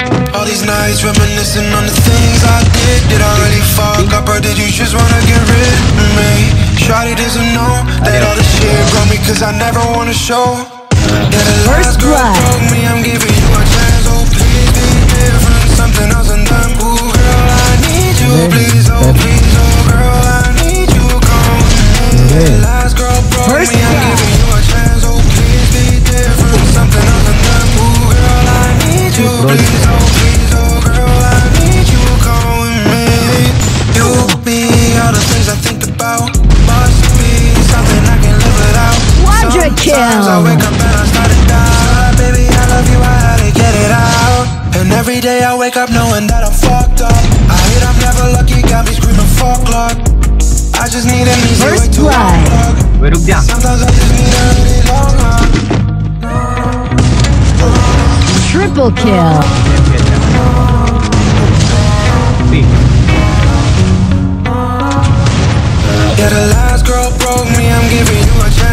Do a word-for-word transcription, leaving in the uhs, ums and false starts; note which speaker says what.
Speaker 1: All these nights reminiscing on the things I did. Did I really fuck up or did you just wanna get rid of me? Shawty doesn't know that all this shit broke me, cause I never wanna show. Yeah, the last girl broke me, I'm giving you a chance. Oh please be different, something else and done. Ooh girl, I need you, please, oh please, oh girl, I need you, come with me. The last girl broke me, I'm giving you a chance. Oh please be different, something else and done. Ooh girl, I need you, please, oh please, oh girl, I need you, come with me. You, me, all the things I think about must be something I can live without.
Speaker 2: Quadra kill.
Speaker 1: Sometimes I wake up and I start to die. Baby, I love you, I had to get it out. And every day I wake up knowing that I'm fucked up. I hate I'm never lucky, got me screaming fuck luck. I just need an easy way to unplug. Sometimes I just need a really long hug.
Speaker 2: Triple kill.
Speaker 1: Yeah, the last girl broke me, I'm giving you a chance.